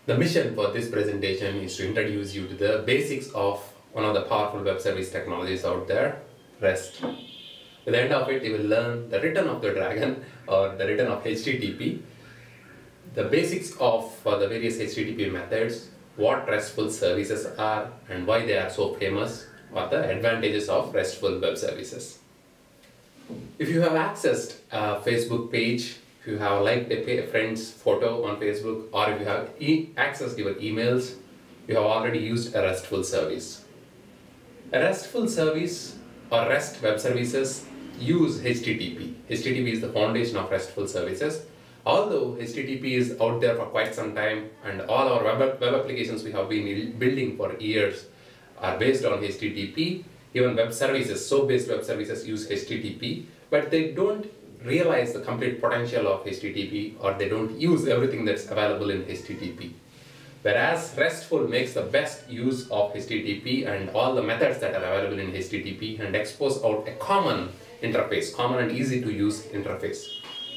The mission for this presentation is to introduce you to the basics of one of the powerful web service technologies out there, REST. At the end of it, you will learn the return of the dragon or the return of HTTP, the basics of the various HTTP methods, what RESTful services are and why they are so famous, or the advantages of RESTful web services. If you have accessed a Facebook page, if you have liked a friend's photo on Facebook, or if you have accessed your emails, you have already used a RESTful service. A RESTful service or REST web services use HTTP. HTTP is the foundation of RESTful services. Although HTTP is out there for quite some time and all our web applications we have been building for years are based on HTTP, even web services, SOAP-based web services use HTTP, but they don't realize the complete potential of HTTP, or they don't use everything that's available in HTTP. Whereas RESTful makes the best use of HTTP and all the methods that are available in HTTP and expose out a common interface, common and easy to use interface.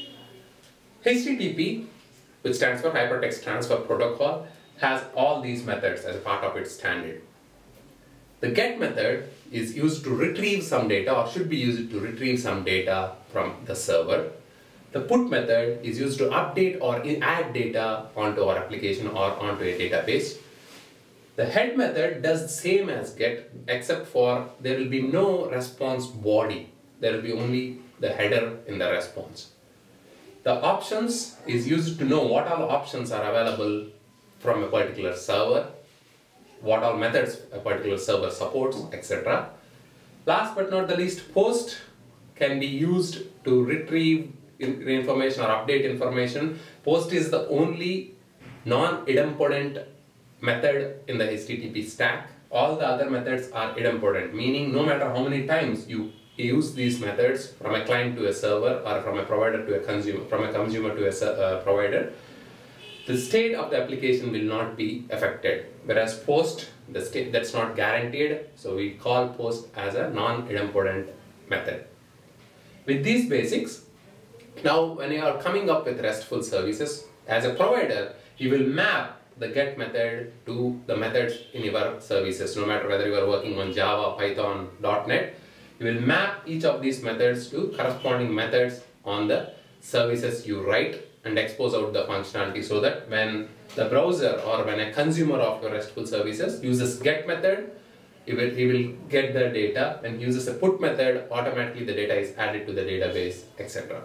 HTTP, which stands for Hypertext Transfer Protocol, has all these methods as a part of its standard. The GET method is used to retrieve some data, or should be used to retrieve some data from the server. The PUT method is used to update or add data onto our application or onto a database. The head method does the same as GET, except for there will be no response body. There will be only the header in the response. The options is used to know what all options are available from a particular server, what all methods a particular server supports, etc. Last but not the least, POST can be used to retrieve information or update information. POST is the only non-idempotent method in the HTTP stack. All the other methods are idempotent, meaning no matter how many times you use these methods from a client to a server or from a provider to a consumer, from a consumer to a provider, the state of the application will not be affected. Whereas POST, the state that's not guaranteed, so we call POST as a non-idempotent method. With these basics, now when you are coming up with RESTful services, as a provider, you will map the GET method to the methods in your services, no matter whether you are working on Java, Python, .NET. You will map each of these methods to corresponding methods on the services you write and expose out the functionality, so that when the browser or when a consumer of your RESTful services uses GET method, he will get the data. When he uses a PUT method, automatically the data is added to the database, etc.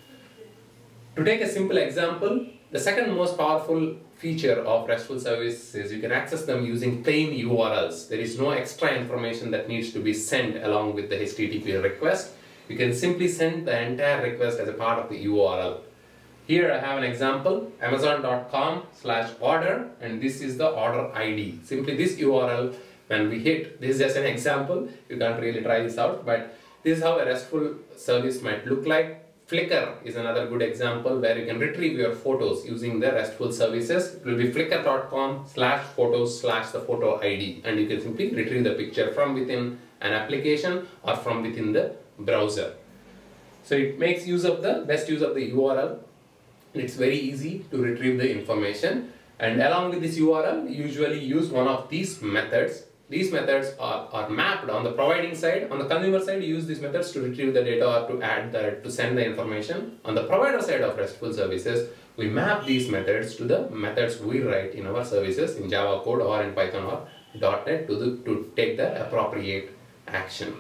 To take a simple example, the second most powerful feature of RESTful service is you can access them using plain URLs. There is no extra information that needs to be sent along with the HTTP request. You can simply send the entire request as a part of the URL. Here I have an example, amazon.com/order, and this is the order ID. Simply this URL, when we hit, this is just an example, you can't really try this out, but this is how a RESTful service might look like. Flickr is another good example where you can retrieve your photos using the RESTful services. It will be flickr.com/photos/the photo ID, and you can simply retrieve the picture from within an application or from within the browser. So it makes use of the best use of the URL. It's very easy to retrieve the information, and along with this URL, you usually use one of these methods. These methods are mapped on the providing side. On the consumer side, you use these methods to retrieve the data or to send the information. On the provider side of RESTful services, we map these methods to the methods we write in our services in Java code or in Python or .NET to take the appropriate action.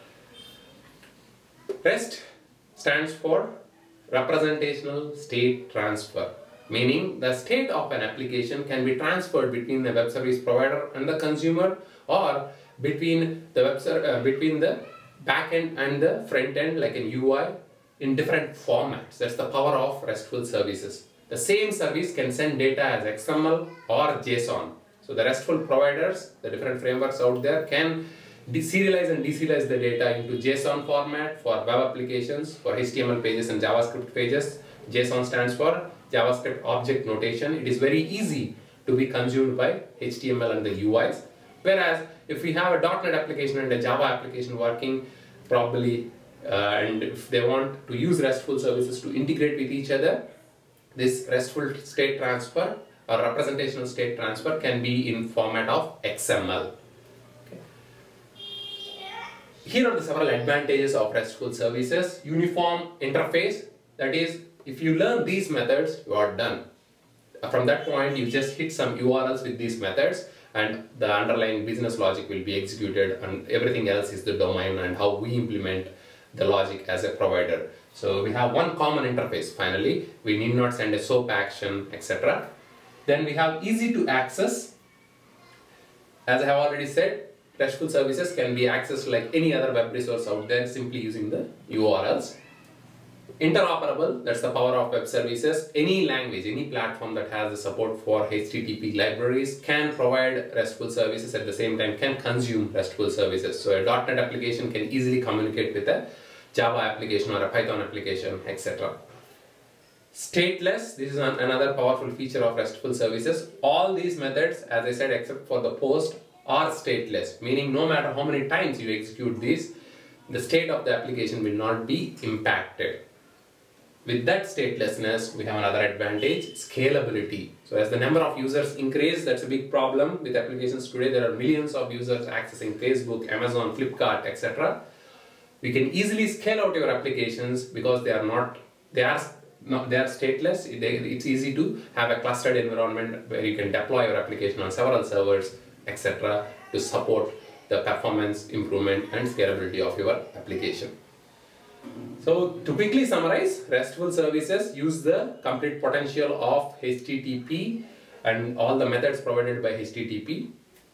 REST stands for Representational State Transfer, meaning the state of an application can be transferred between the web service provider and the consumer, or between the between the back end and the front end, like an UI, in different formats. That's the power of RESTful services. The same service can send data as XML or JSON. So the RESTful providers, the different frameworks out there, can serialize and deserialize the data into JSON format for web applications, for HTML pages and JavaScript pages. JSON stands for JavaScript Object Notation. It is very easy to be consumed by HTML and the UIs. Whereas if we have a .NET application and a Java application working probably, and if they want to use RESTful services to integrate with each other, this RESTful state transfer or representational state transfer can be in format of XML. Okay. Here are the several advantages of RESTful services. Uniform interface, that is, if you learn these methods, you are done. From that point, you just hit some URLs with these methods and the underlying business logic will be executed, and everything else is the domain and how we implement the logic as a provider. So we have one common interface finally. We need not send a SOAP action, etc. Then we have easy to access. As I have already said, RESTful services can be accessed like any other web resource out there simply using the URLs. Interoperable, that's the power of web services. Any language, any platform that has the support for HTTP libraries can provide RESTful services, at the same time can consume RESTful services. So a .NET application can easily communicate with a Java application or a Python application, etc. Stateless, this is another powerful feature of RESTful services. All these methods, as I said, except for the post, are stateless, meaning no matter how many times you execute these, the state of the application will not be impacted. With that statelessness, we have another advantage, scalability. So as the number of users increase, that's a big problem with applications today. There are millions of users accessing Facebook, Amazon, Flipkart, etc. We can easily scale out your applications because they are stateless. It's easy to have a clustered environment where you can deploy your application on several servers, etc. to support the performance improvement and scalability of your application. So to quickly summarize, RESTful services use the complete potential of HTTP and all the methods provided by HTTP.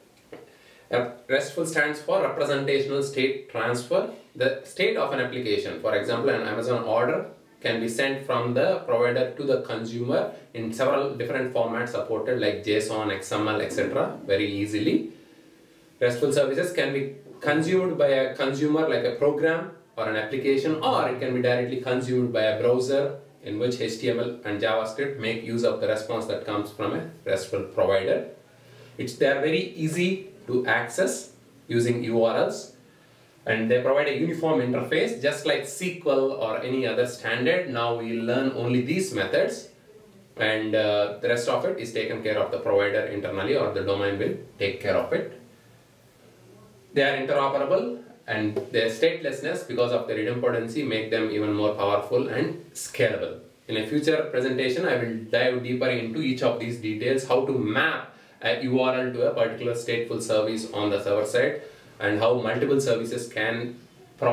RESTful stands for Representational State Transfer. The state of an application, for example, an Amazon order, can be sent from the provider to the consumer in several different formats supported like JSON, XML, etc. very easily. RESTful services can be consumed by a consumer like a program or an application, or it can be directly consumed by a browser in which HTML and JavaScript make use of the response that comes from a RESTful provider. They are very easy to access using URLs, and they provide a uniform interface just like SQL or any other standard. Now we learn only these methods, and the rest of it is taken care of the provider internally, or the domain will take care of it. They are interoperable, and their statelessness because of their idempotency make them even more powerful and scalable. In a future presentation, I will dive deeper into each of these details, how to map a URL to a particular stateful service on the server side, and how multiple services can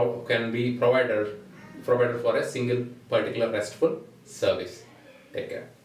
be provided for a single particular RESTful service. Take care.